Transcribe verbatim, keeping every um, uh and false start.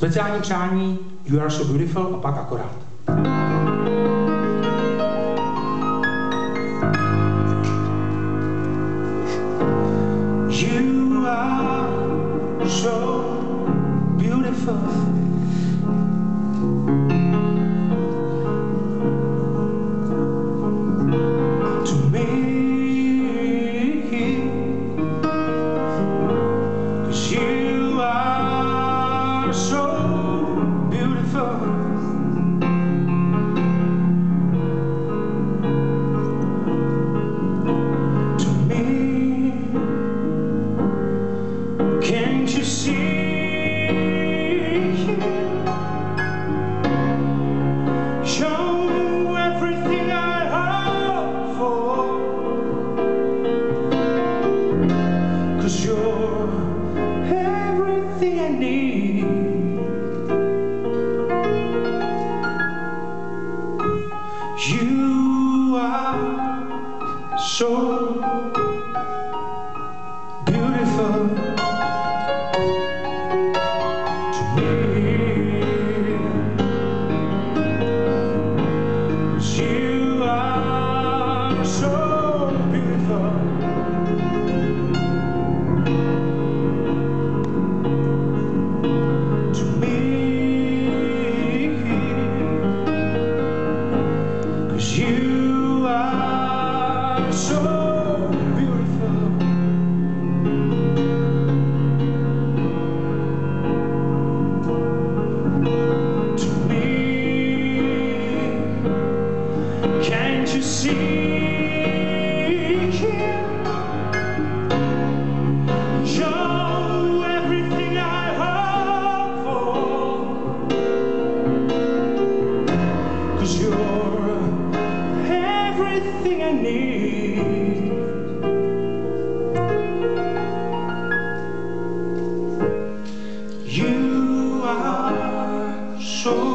Speciální přání You Are So Beautiful a pak akorát. You are so beautiful. To me, 'cause you are so beautiful. To me, can't you see? Show everything I hope for, 'cause you're everything I need. You are so beautiful to me. 'Cause you are so beautiful. To me, 'cause you are so beautiful. To me, can't you see? You're everything I hope for, 'cause you're everything I need. You are so